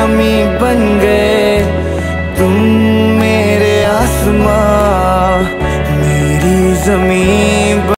नमी बन गए तुम मेरे आसमां, मेरी जमीन